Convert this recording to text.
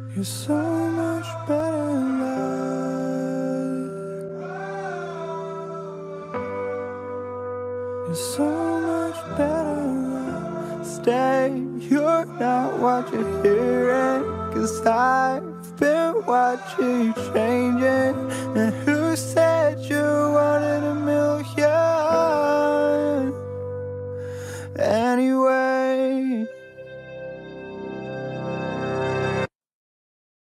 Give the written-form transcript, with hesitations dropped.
You're so much better alive. You're so much better alive. Stay, you're not what you're hearing, 'cause I've been watching you changing. And who said you wanted to